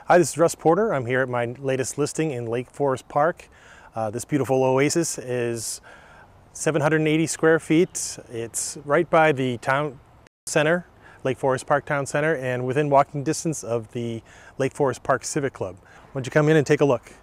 Hi, this is Russ Porter. I'm here at my latest listing in Lake Forest Park. This beautiful oasis is 780 square feet. It's right by the town center, Lake Forest Park Town Center, and within walking distance of the Lake Forest Park Civic Club. Why don't you come in and take a look?